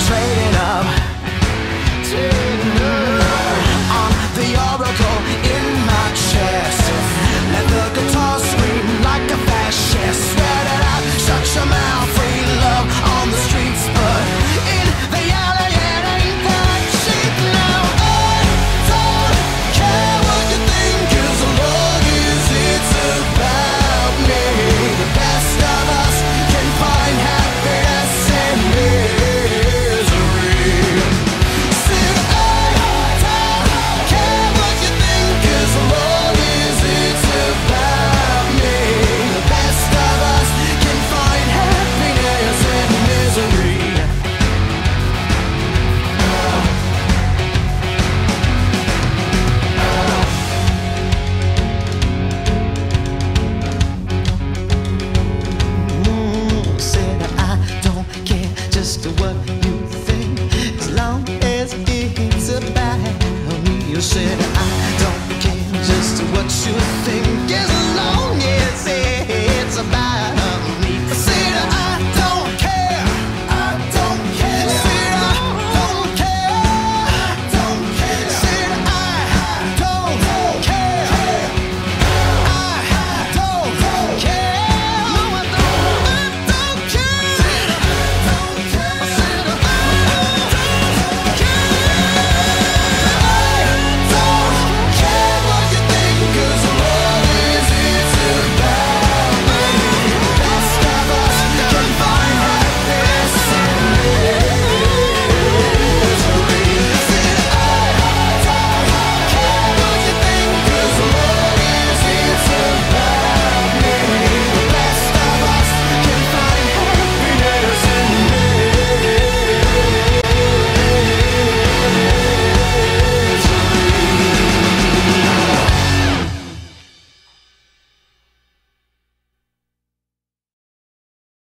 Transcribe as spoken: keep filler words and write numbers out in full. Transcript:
trading up, trading up. I'm the oracle in my chest. Let the guitar scream like a fascist. Swear that I'd shut your mouth, free love on the streets, but in the alley it ain't that cheap. Now I don't care what you think, as long as it's about me. The best of us can find happiness in misery. Said I don't care what you think, as long as it's about me. The best of us can find happiness in misery. Mm, said I don't care just what you think, as long as it's about me. You said I don't care just what you think,